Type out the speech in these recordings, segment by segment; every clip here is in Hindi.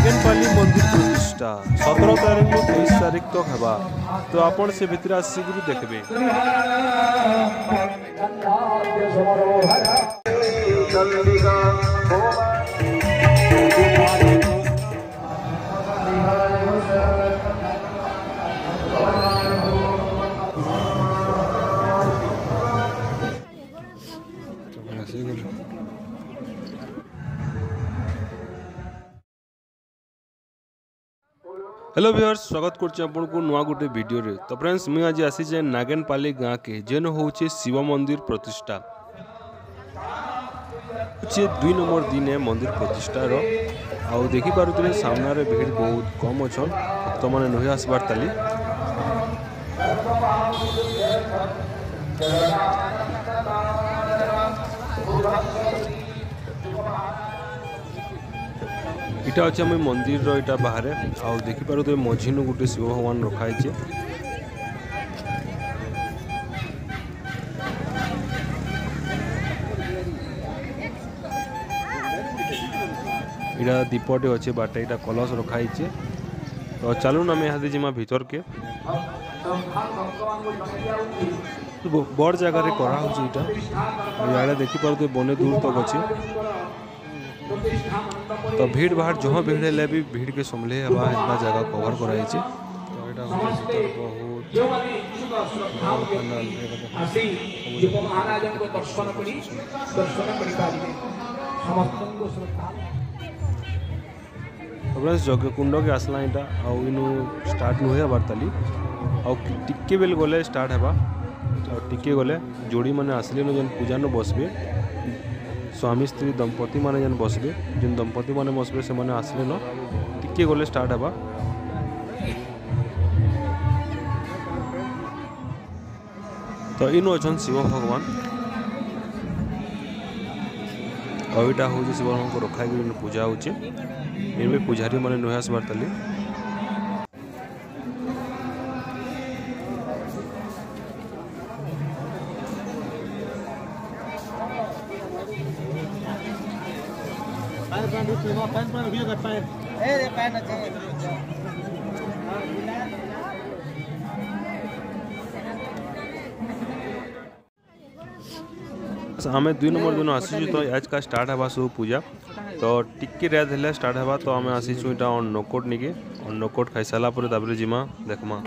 नागेनपाली मंदिर प्रतिष्ठा 17 तारीख में 23 तारीख तक हेबा तो आपण से भितर आसिक देखबे। हेलो व्यूअर्स, स्वागत करछि आपन को नुआ गुटे वीडियो रे। तो फ्रेंड्स मुई आज आसी जे नागेनपाली गाँ के जेन होउछे शिव मंदिर प्रतिष्ठा होछे 2 नंबर दिन है मंदिर प्रतिष्ठा रो। आउ देखि पारुतले सामना रे भीड़ बहुत कम अछन, भक्त माने नही आसबार ताली। इटा अच्छे आम मंदिर रो इटा बाहर आउ देखि पारो तो मझीनु गुटे शिव भगवान रखाई छे। इटा दीपटे अच्छे बाटे इटा कलश रखाई छे। तो चलून आम यहाँ जिमा भीतर के बड़ जगह करा हो इटा देखि पारो तो बने दूर तक अच्छे। तो भीड़ भाड़ जहाँ भीड़ है भी भीड़ के सम्ले हवा इतना जगह कवर कराई छे। तो एटा बहुत जग कुंड के आसला इटा आउ इनु स्टार्ट नुहे हबार ताली आउ टिके बेल गले स्टार्ट हेबा। आउ टिके गले जोड़ी माने आसले न जन पूजा न बसबे स्वामी स्त्री दंपति माने जन बसबे जिन दंपति माने बसबे से माने आसले न टिके गले स्टार्ट हेबा। तो इनो अछन शिव भगवान और इटा हो शिव भगवान को रखा गई पूजा होचे। इनमें पुजारी माने नुहे आसबार ताली। हमें 2 नंबर दिन आसी तो आज का स्टार्ट हवा सब पूजा। तो टिक्की रात हेले स्टार्ट हवा तो आम आसीचु इटा अन्नकोट निके अन्नकोट खाई सारा पर ताबरे जिमा देखमा।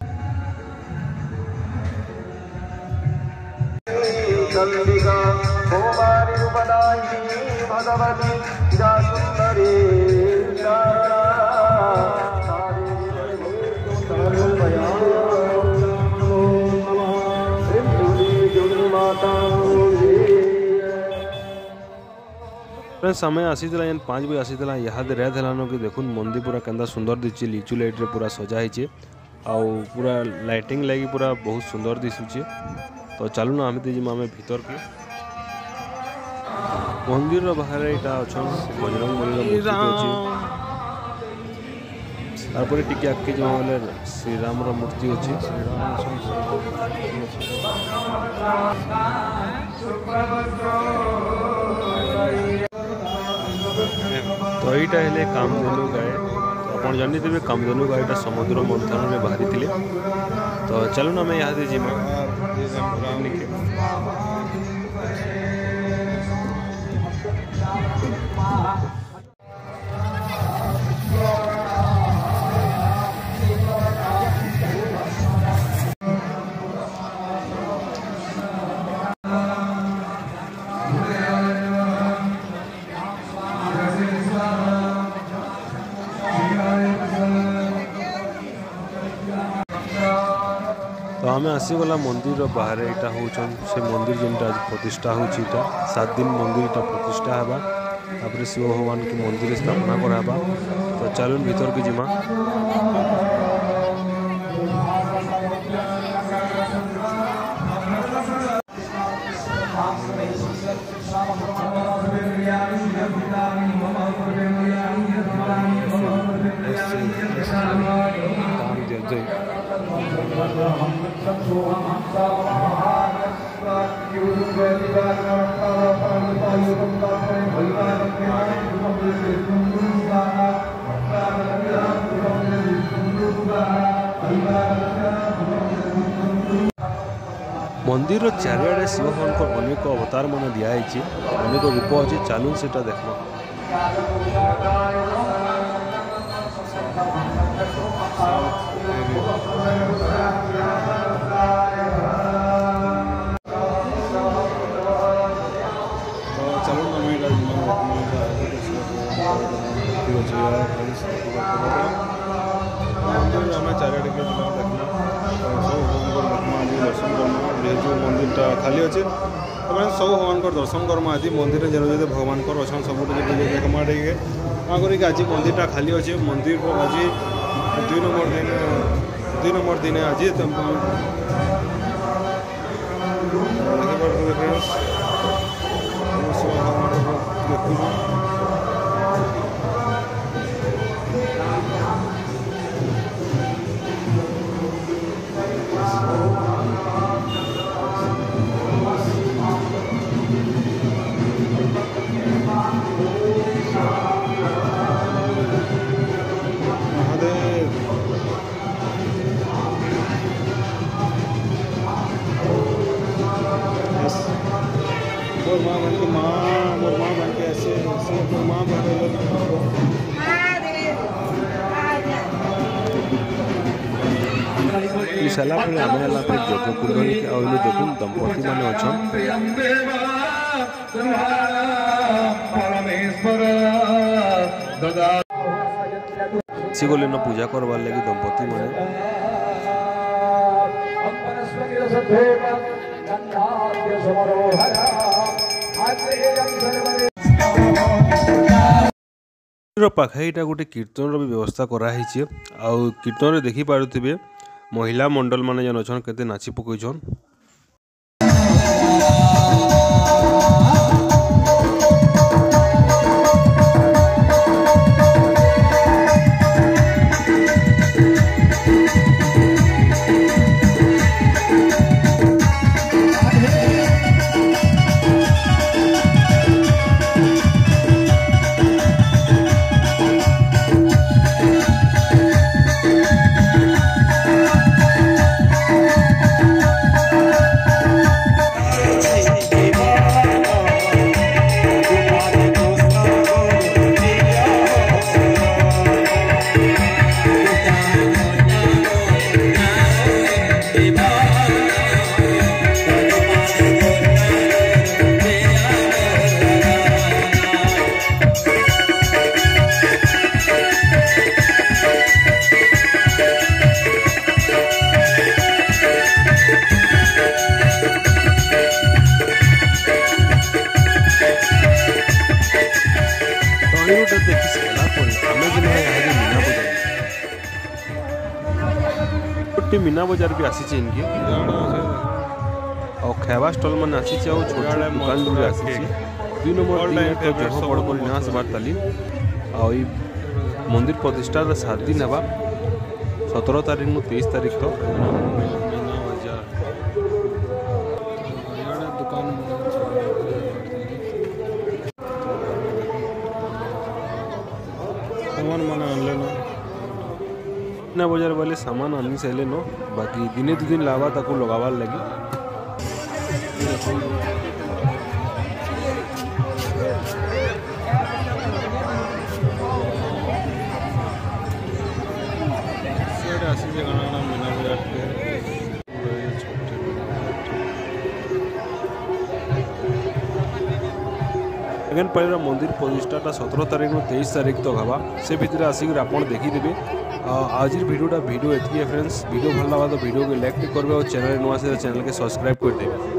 समय आसीला 5 बजे आसीला यहाँ रात हेलानो कि देखुन मंदिर पूरा केंदा सुंदर दिखे। लिचु लाइट रे पूरा सजा है आउ पूरा लाइटिंग लगी पूरा बहुत सुंदर दिशुचे। तो चलू ना आम जिमा आम भीतर के मंदिर बाहर इटा अच्छन बजरंग बली तारपर टिके आगे जिमा बोले श्रीराम मूर्ति अच्छी। तो यहाँ हेले कामधेनु गाय। तो आप जानते कामधेनु गायटा समुद्र मंथन में बाहरी थे। तो चलो ना मैं यहाँ जिमा तो आम आसीगला मंदिर बाहर यहाँ होचन से मंदिर जेनटा प्रतिष्ठा होची 7 दिन मंदिर प्रतिष्ठा हेबा। तापर शिव भगवान की मंदिर स्थापना कराबा। तो चलून भीतर के जिमा। मंदिर चारिआडे शिव भगवान अनेक अवतार मन दिखाई अनेक रूप अच्छे चलू से देख आम चारिआडे देखना दर्शन करना जो मंदिरटा खाली अच्छे सब भगवान दर्शन करमा आज मंदिर जेन जो भगवान अच्छा सब देखमा करके आज मंदिरटा खाली अच्छे मंदिर आज 2 नंबर दिन आज सारा आम यज्ञ कुंड देखून दंपति मान अच्छा गले न पूजा करवार लगी दंपति माने पाखे यहाँ गोटे कीर्तन भी व्यवस्था कराई कीर्तन देखी पारे महिला मंडल माने जन अच्छा केते नाची पकईछन मीना बजार भी आसी इनकी और खावा स्टॉल मन आसी छोट दुकान भी आसी 2 नंबर दिन तो जह बड़ बड़ निहास बार ताली मंदिर प्रतिष्ठा 7 दिन है 17 तारीख 23 तारीख तो मीना बजार वाले सामान आनी सारे न बाकी दिने 2 दिन लावा ताको लगावार लगी अगेन पहले मंदिर प्रतिष्ठा 17 तारीख 23 तारीख तक हवा से भितर आसिक आपड़ देखीदेवे आज वीडियो एति फ्रेंड्स वीडियो भल लगा तो वीडियो को लाइक करेंगे और चैनल नुआ से चैनल के सब्सक्राइब कर देंगे।